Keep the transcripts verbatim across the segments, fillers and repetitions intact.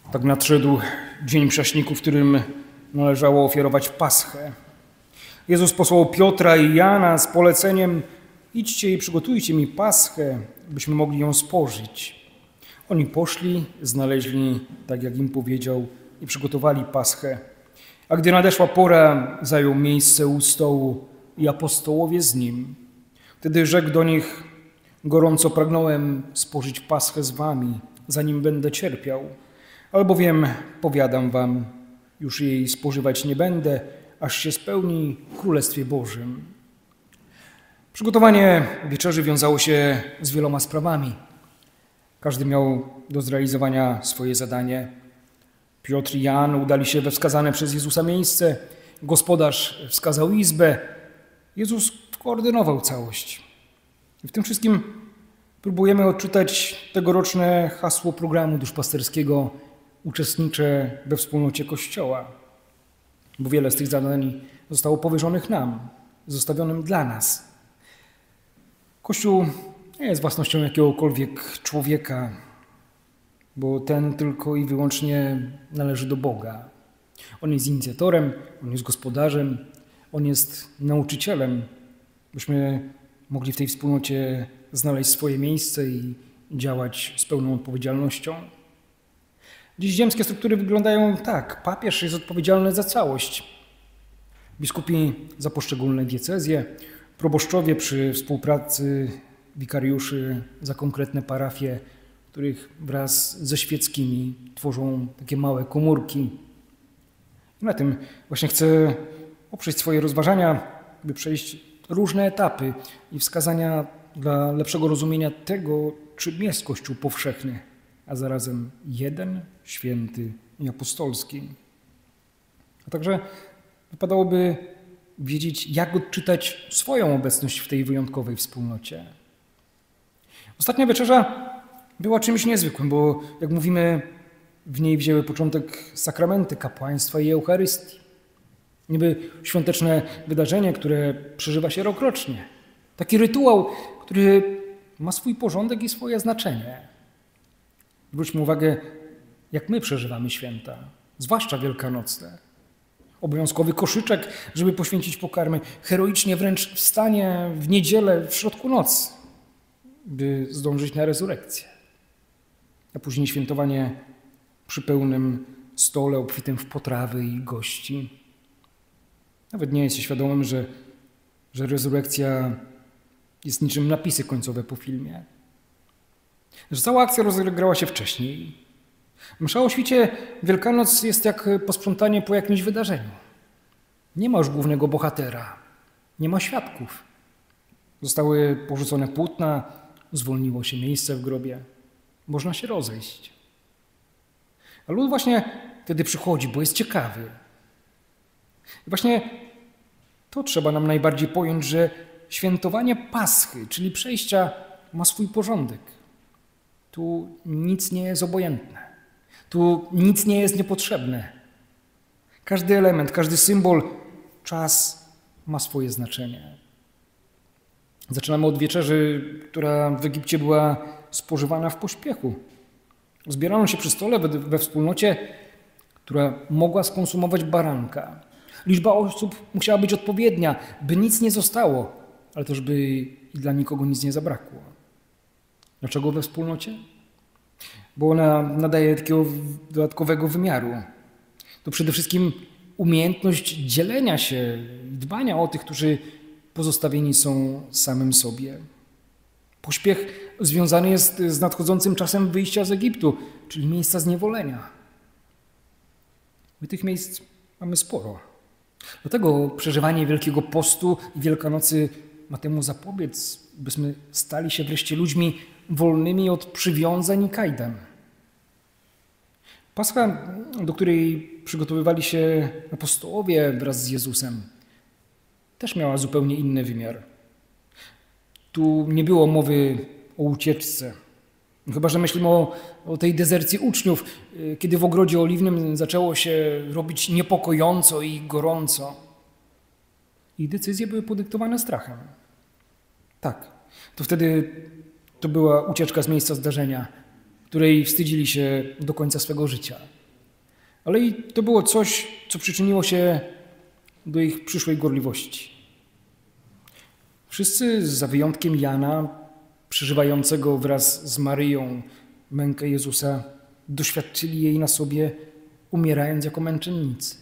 Tak nadszedł dzień prześniku, w którym należało ofiarować Paschę. Jezus posłał Piotra i Jana z poleceniem: idźcie i przygotujcie mi Paschę, byśmy mogli ją spożyć. Oni poszli, znaleźli, tak jak im powiedział, i przygotowali Paschę. A gdy nadeszła pora, zajął miejsce u stołu i apostołowie z nim. Wtedy rzekł do nich: gorąco pragnąłem spożyć Paschę z wami, zanim będę cierpiał. Albowiem, powiadam wam, już jej spożywać nie będę, aż się spełni w Królestwie Bożym. Przygotowanie wieczerzy wiązało się z wieloma sprawami. Każdy miał do zrealizowania swoje zadanie. Piotr i Jan udali się we wskazane przez Jezusa miejsce. Gospodarz wskazał izbę. Jezus koordynował całość. I w tym wszystkim próbujemy odczytać tegoroczne hasło programu duszpasterskiego: uczestniczę we wspólnocie Kościoła. Bo wiele z tych zadań zostało powierzonych nam, zostawionym dla nas. Kościół nie jest własnością jakiegokolwiek człowieka, bo ten tylko i wyłącznie należy do Boga. On jest inicjatorem, on jest gospodarzem, on jest nauczycielem, byśmy mogli w tej wspólnocie znaleźć swoje miejsce i działać z pełną odpowiedzialnością. Dziś ziemskie struktury wyglądają tak. Papież jest odpowiedzialny za całość. Biskupi za poszczególne diecezje, proboszczowie przy współpracy wikariuszy za konkretne parafie, których wraz ze świeckimi tworzą takie małe komórki. I na tym właśnie chcę oprzeć swoje rozważania, by przejść różne etapy i wskazania dla lepszego rozumienia tego, czym jest Kościół powszechny, a zarazem jeden, święty i apostolski. A także wypadałoby wiedzieć, jak odczytać swoją obecność w tej wyjątkowej wspólnocie. Ostatnia wieczerza była czymś niezwykłym, bo jak mówimy, w niej wzięły początek sakramenty kapłaństwa i Eucharystii. Niby świąteczne wydarzenie, które przeżywa się rokrocznie. Taki rytuał, który ma swój porządek i swoje znaczenie. Zwróćmy uwagę, jak my przeżywamy święta, zwłaszcza wielkanocne. Obowiązkowy koszyczek, żeby poświęcić pokarmy, heroicznie wręcz wstanie w niedzielę w środku nocy, by zdążyć na rezurekcję. A później świętowanie przy pełnym stole obfitym w potrawy i gości. Nawet nie jest się świadomym, że, że rezurekcja jest niczym napisy końcowe po filmie. Że cała akcja rozegrała się wcześniej. Msza o świcie Wielkanoc jest jak posprzątanie po jakimś wydarzeniu. Nie ma już głównego bohatera, nie ma świadków. Zostały porzucone płótna, zwolniło się miejsce w grobie. Można się rozejść. A lud właśnie wtedy przychodzi, bo jest ciekawy. I właśnie to trzeba nam najbardziej pojąć, że świętowanie Paschy, czyli przejścia, ma swój porządek. Tu nic nie jest obojętne. Tu nic nie jest niepotrzebne. Każdy element, każdy symbol, czas ma swoje znaczenie. Zaczynamy od wieczerzy, która w Egipcie była spożywana w pośpiechu. Zbierano się przy stole we, we wspólnocie, która mogła skonsumować baranka. Liczba osób musiała być odpowiednia, by nic nie zostało, ale też by i dla nikogo nic nie zabrakło. Dlaczego we wspólnocie? Bo ona nadaje takiego dodatkowego wymiaru. To przede wszystkim umiejętność dzielenia się, dbania o tych, którzy pozostawieni są samym sobie. Pośpiech związany jest z nadchodzącym czasem wyjścia z Egiptu, czyli miejsca zniewolenia. My tych miejsc mamy sporo. Dlatego przeżywanie Wielkiego Postu i Wielkanocy ma temu zapobiec, byśmy stali się wreszcie ludźmi wolnymi od przywiązań i kajdan. Pascha, do której przygotowywali się apostołowie wraz z Jezusem, też miała zupełnie inny wymiar. Tu nie było mowy o ucieczce. Chyba że myślimy o, o tej dezercji uczniów, kiedy w ogrodzie oliwnym zaczęło się robić niepokojąco i gorąco. Ich decyzje były podyktowane strachem. Tak, to wtedy to była ucieczka z miejsca zdarzenia, której wstydzili się do końca swego życia. ale i to było coś, co przyczyniło się do ich przyszłej gorliwości. Wszyscy, za wyjątkiem Jana, przeżywającego wraz z Maryją mękę Jezusa, doświadczyli jej na sobie, umierając jako męczennicy.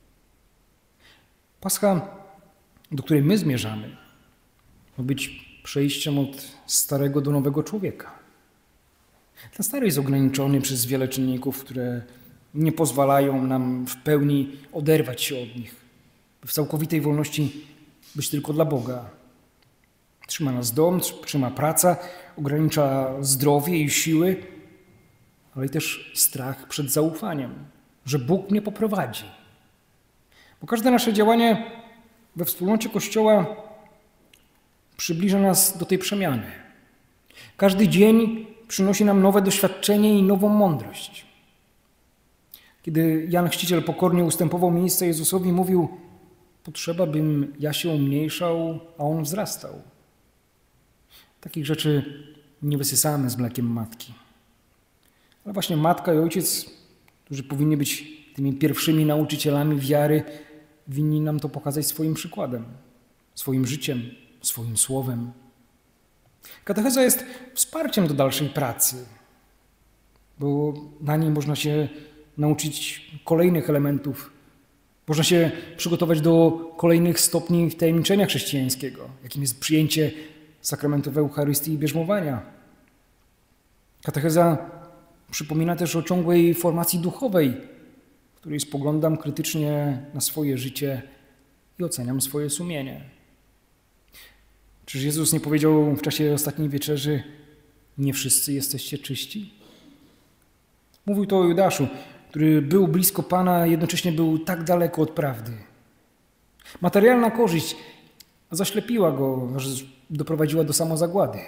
Pascha, do której my zmierzamy, ma być przejściem od starego do nowego człowieka. Ten stary jest ograniczony przez wiele czynników, które nie pozwalają nam w pełni oderwać się od nich, by w całkowitej wolności być tylko dla Boga. Trzyma nas dom, trzyma praca, ogranicza zdrowie i siły, ale i też strach przed zaufaniem, że Bóg mnie poprowadzi. Bo każde nasze działanie we wspólnocie Kościoła przybliża nas do tej przemiany. Każdy dzień przynosi nam nowe doświadczenie i nową mądrość. Kiedy Jan Chrzciciel pokornie ustępował miejsca Jezusowi, mówił: potrzeba, bym ja się umniejszał, a on wzrastał. Takich rzeczy nie wysysamy z mlekiem matki. Ale właśnie matka i ojciec, którzy powinni być tymi pierwszymi nauczycielami wiary, winni nam to pokazać swoim przykładem, swoim życiem, swoim słowem. Katecheza jest wsparciem do dalszej pracy, bo na niej można się nauczyć kolejnych elementów. Można się przygotować do kolejnych stopni wtajemniczenia chrześcijańskiego, jakim jest przyjęcie sakramentów Eucharystii i bierzmowania. Katecheza przypomina też o ciągłej formacji duchowej, w której spoglądam krytycznie na swoje życie i oceniam swoje sumienie. Czyż Jezus nie powiedział w czasie ostatniej wieczerzy: nie wszyscy jesteście czyści? Mówił to o Judaszu, który był blisko Pana, a jednocześnie był tak daleko od prawdy. Materialna korzyść zaślepiła go, aż doprowadziła do samozagłady.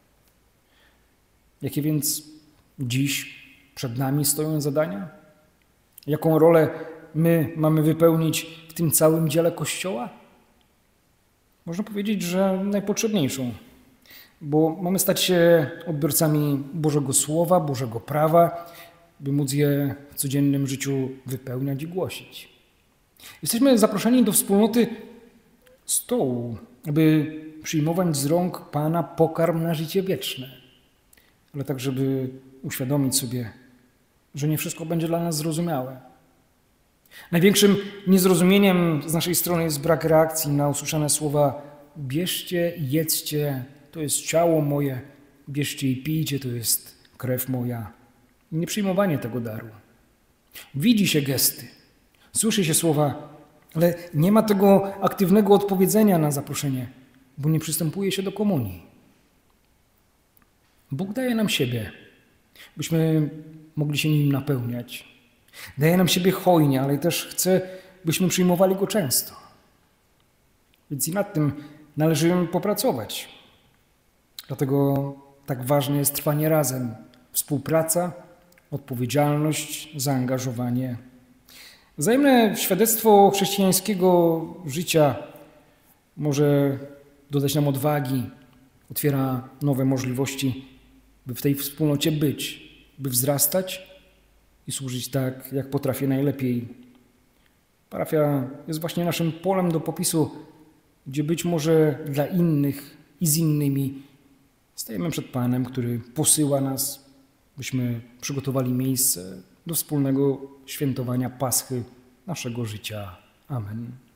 Jakie więc dziś przed nami stoją zadania? Jaką rolę my mamy wypełnić w tym całym dziele Kościoła? Można powiedzieć, że najpotrzebniejszą, bo mamy stać się odbiorcami Bożego Słowa, Bożego prawa, by móc je w codziennym życiu wypełniać i głosić. Jesteśmy zaproszeni do wspólnoty stołu, aby przyjmować z rąk Pana pokarm na życie wieczne, ale tak, żeby uświadomić sobie, że nie wszystko będzie dla nas zrozumiałe. Największym niezrozumieniem z naszej strony jest brak reakcji na usłyszane słowa: bierzcie i jedzcie, to jest ciało moje, bierzcie i pijcie, to jest krew moja. I nie przyjmowanie tego daru. Widzi się gesty, słyszy się słowa, ale nie ma tego aktywnego odpowiedzenia na zaproszenie, bo nie przystępuje się do komunii. Bóg daje nam siebie, byśmy mogli się nim napełniać. Daje nam siebie hojnie, ale też chce, byśmy przyjmowali go często. Więc i nad tym należy popracować. Dlatego tak ważne jest trwanie razem, współpraca, odpowiedzialność, zaangażowanie. Wzajemne świadectwo chrześcijańskiego życia może dodać nam odwagi, otwiera nowe możliwości, by w tej wspólnocie być, by wzrastać i służyć tak, jak potrafię najlepiej. Parafia jest właśnie naszym polem do popisu, gdzie być może dla innych i z innymi stajemy przed Panem, który posyła nas, byśmy przygotowali miejsce do wspólnego świętowania Paschy naszego życia. Amen.